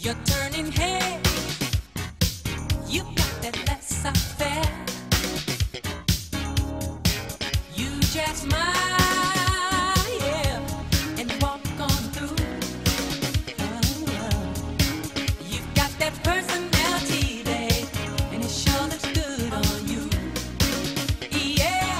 You're turning heads. You got that laissez-faire. You just smile, yeah, and walk on through. You've got that personality, babe, and it sure looks good on you. Yeah,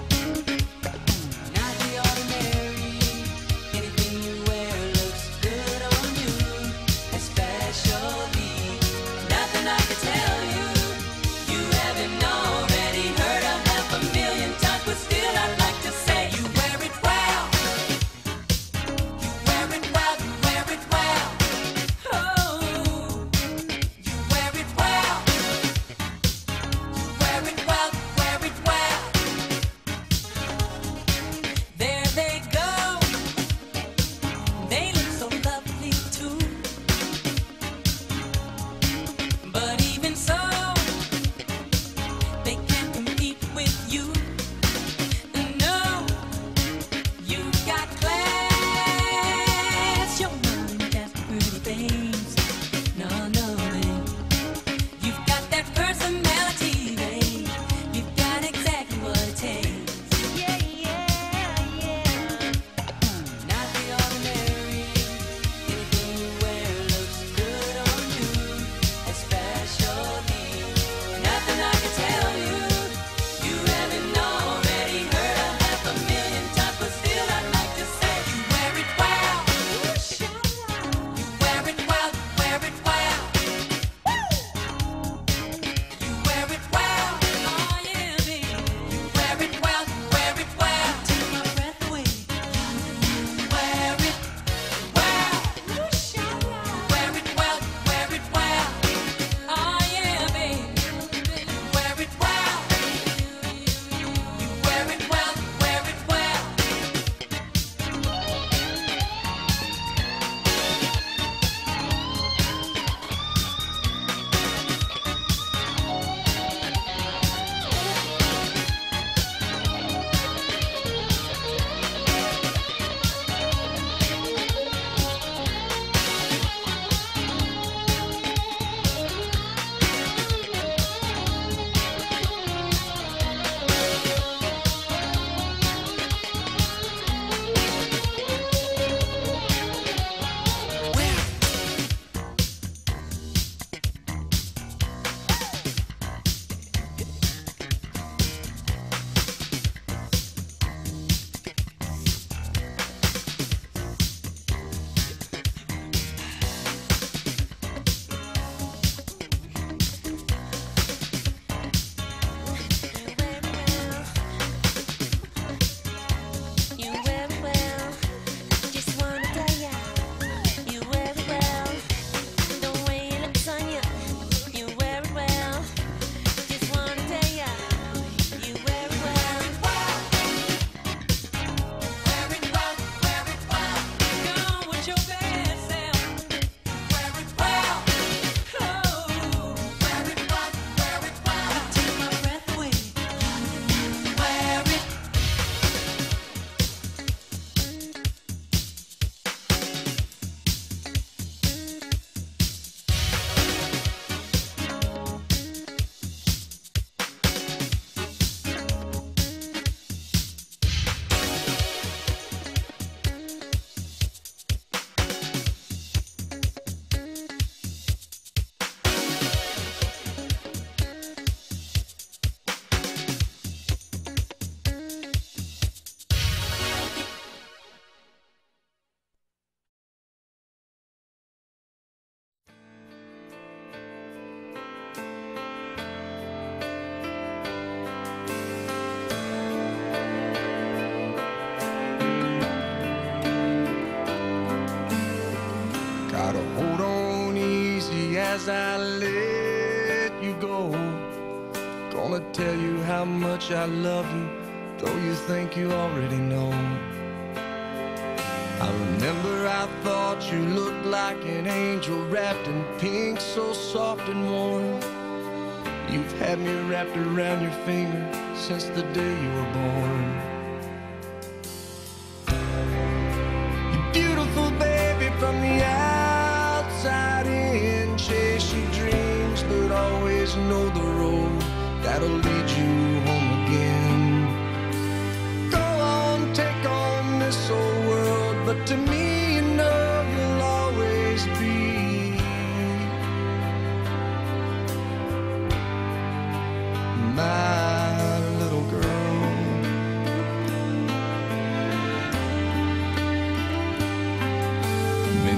not the ordinary. Anything you wear looks good on you, especially nothing I can tell you. You haven't already heard a 500,000 times, but still I'd like to say you wear it well. You wear it well, you wear it well. Oh, you wear it well. You wear it well, you wear it well. There they go. They look so lovely too. But even so, they can't compete with you. No, you got class. You're more than just pretty things. No, no, babe. You've got that personality, babe. You've got exactly what it takes. Yeah, yeah, yeah. Not the ordinary. Anything you wear looks good on you, especially nothing I can tell you. You haven't already heard a 500,000 times, but still I'd like to say you wear it well. You wear it well, you wear it well. You wear it well. Oh yeah, baby. You wear it well, you wear it well. Take my breath away. You wear it well. You wear it well, you wear it well. Oh yeah, baby. You wear it well. You wear it well, you wear it well. You wear it well. Just wanna tell ya, you wear it well. The way it looks on ya, you wear it well. Just wanna tell ya, you wear it well. Wear it well, wear it well. Go with your best self. Wear it well. Oh, wear it well, wear it well. Take my breath away. Wear it. Gotta hold on easy as I let you go. Gonna tell you how much I love you, though you think you already know. I remember I thought you looked like an angel wrapped in pink, so soft and warm. You've had me wrapped around your finger since the day you were born. You're beautiful, baby, from the outside in.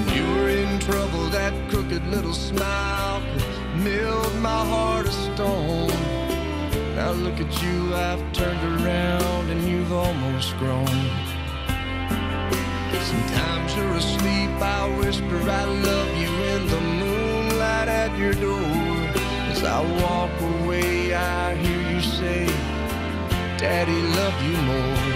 You were in trouble, that crooked little smile could melt my heart of stone. Now look at you, I've turned around and you've almost grown. Sometimes you're asleep, I whisper I love you in the moonlight at your door. As I walk away, I hear you say, Daddy, love you more.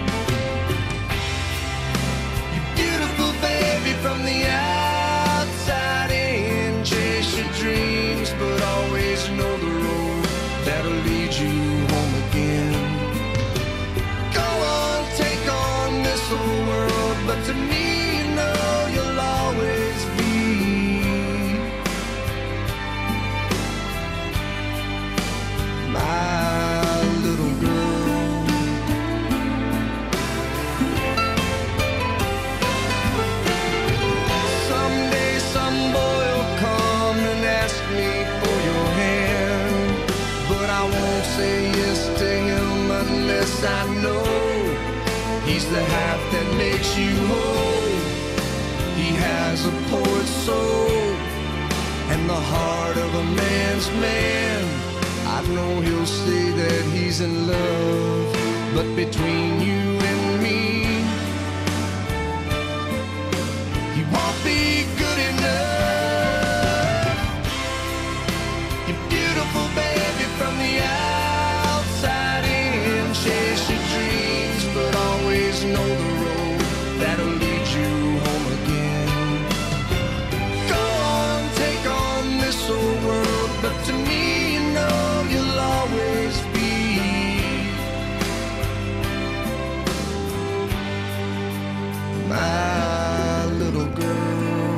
You beautiful baby from the outside in. Chase your dreams, but always know the road that'll lead you home again. Go on, take on this whole world, but to me, you know you'll always be my little girl. Someday some boy will come and ask me for your hand, but I won't say yes to him unless I know he's the half that makes you whole. He has a poet's soul and the heart of a man's man. I know he'll say that he's in love, but between you and me, he won't be good enough. You're beautiful, baby, from the outside in. Chase your dreams, but always know the road that'll lead you home again. Go on, take on this old world, but to me, you know you'll always be my little girl.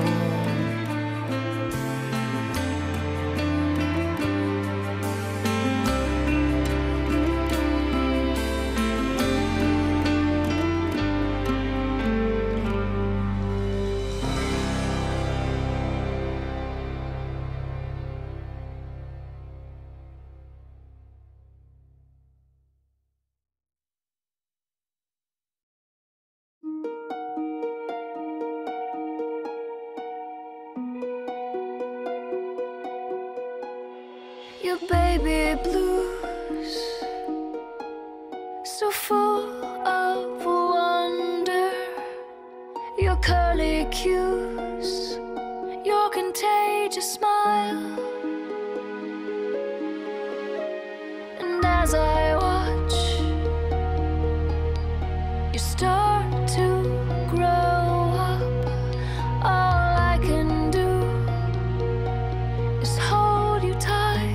Your baby blues, so full of wonder. Your curly cues, your contagious smile. And as I watch you start to grow up, all I can do is hold you tight.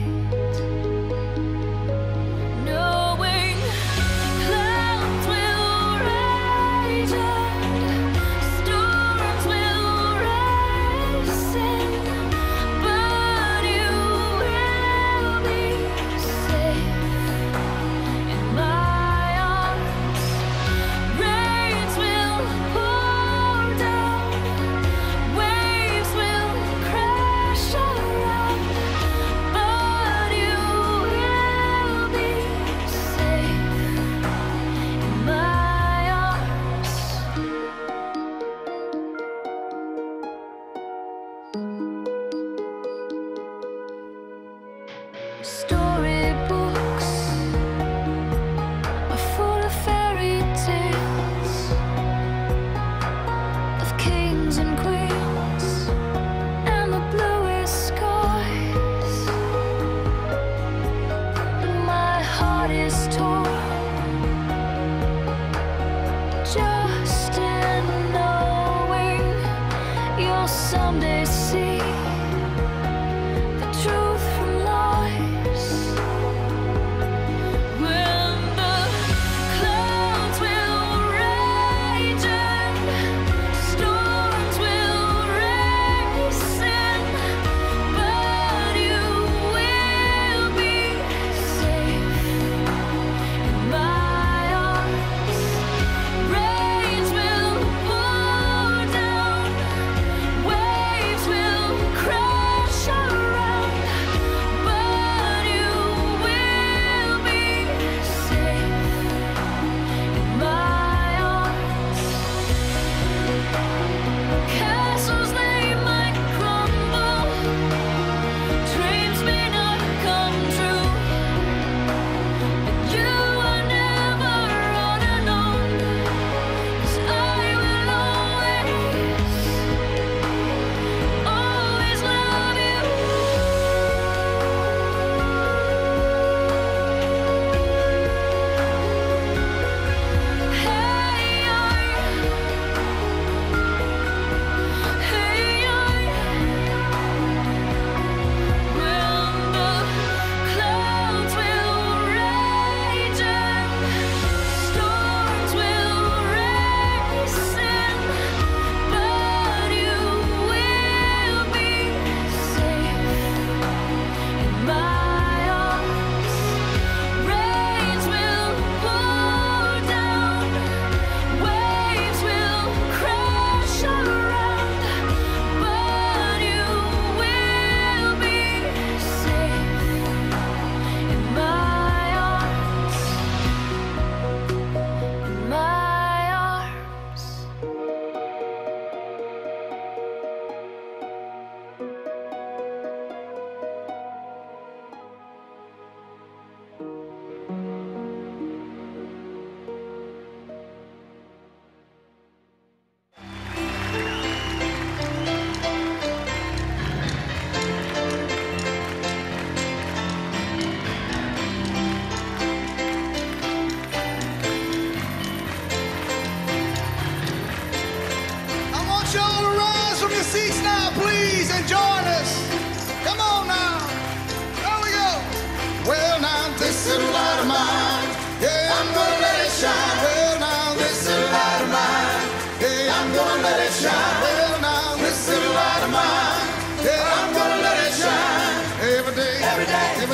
Storybooks are full of fairy tales of kings and queens and the bluest skies. But my heart is torn just in knowing you'll someday see the truth from lies. When the clouds will rage and storms will race in, but you will be safe in my arms. Rains will pour down, waves will crash.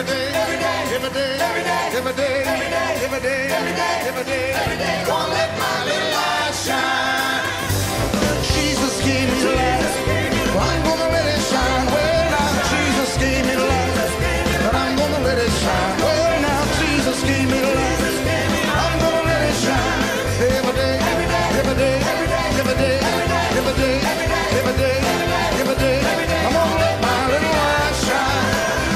day, every day, every day, every day, every day, every day, every day, every day, every day. Gonna let my little light shine. Jesus gave me life, I'm gonna let it shine. Well now, Jesus gave me life, but I'm gonna let it shine. Well now, Jesus gave me life, I'm gonna let it shine. Every day, every day, every day, every day, every day, every day, every day, every day, I'm gonna let my little light shine.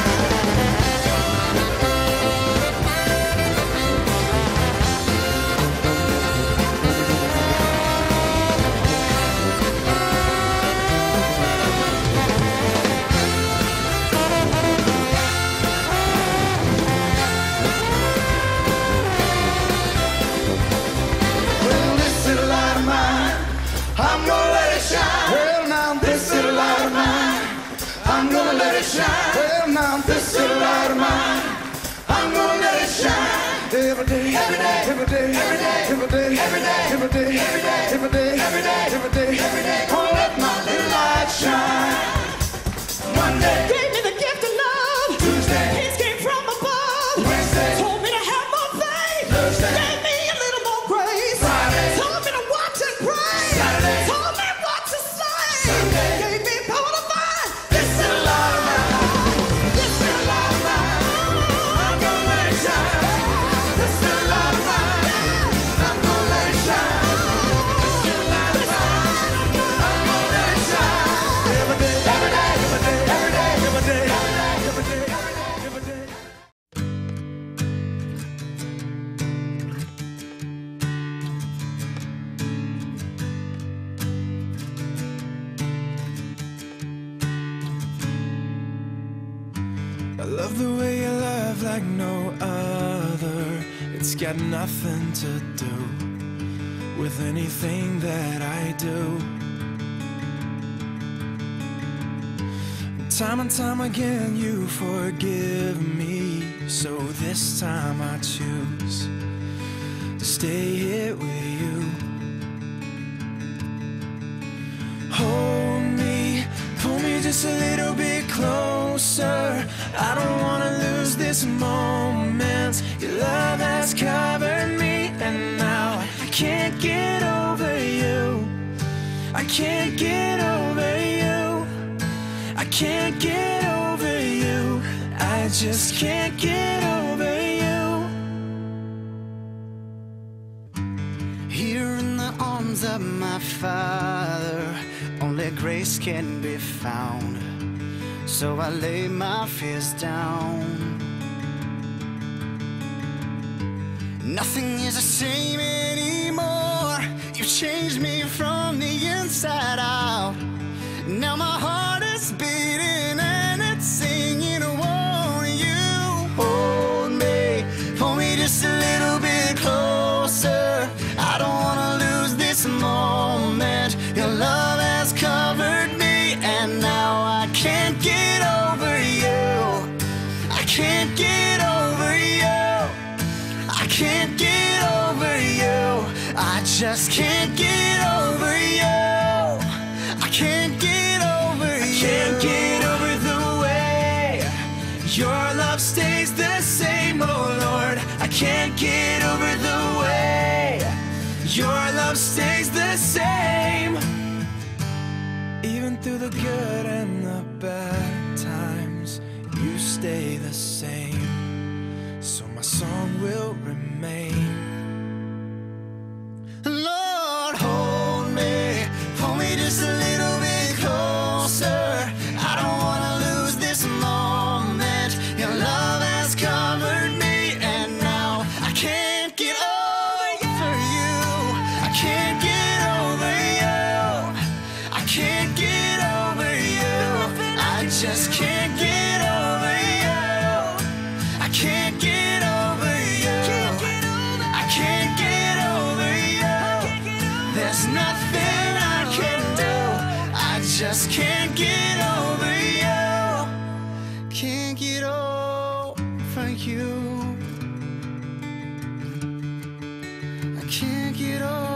Well, this little light of mine, I'm gonna let it shine. Well, now this little light of mine, I'm gonna let it shine. Well, now this little light of mine, I'm gonna let it shine. Every day, every day, every day, every day, every day, every day, every day, every day, every day, every day, every day, every day. Gonna let my little light shine. Monday, Gave me the gift of love. Tuesday, Peace came from above. Wednesday, Told me to have more faith. Thursday, Gave me a little more grace. Friday, Told me to watch and pray. Saturday, Told me what to say. Sunday, Gave me power to find. this little light of mine, this little light of mine, I'm gonna let it shine. This little light of mine, I'm gonna let it shine. This little light of mine, I'm gonna let it shine. Every day, every day, every day, every day, every day, every day, every day, every day. I love the way you love like no other. It's got nothing to do with anything that I do. Time and time again you forgive me, so this time I choose to stay here with you. Hold me, pull me just a little bit closer. I don't wanna lose this moment. Your love has covered me, and now I can't get over you. I can't get over you. I can't get over you. I just can't get over you. Here in the arms of my Father, only grace can be found. So I lay my fears down. Nothing is the same anymore. You changed me from the inside out. Now my heart is beating and it's singing, won't you hold me? Pull me just a little bit closer. I don't wanna lose this moment. Your love has covered me, and now I can't get over you. I can't get over you. I can't get over you. I just can't get over you. I can't get over you. Can't get over the way your love stays the same, oh Lord. I can't get over the way your love stays the same. Even through the good and the bad times, you stay the same. So my song will remain. Lord, hold me, pull me just a little bit closer. I don't wanna lose this moment. Your love has covered me, and now I can't get over you. I can't get over you. I can't get over you. I just can't get over you. I can't get over you. I can't get over you. There's nothing I can do. I just can't get over you. Can't get over you. I can't get over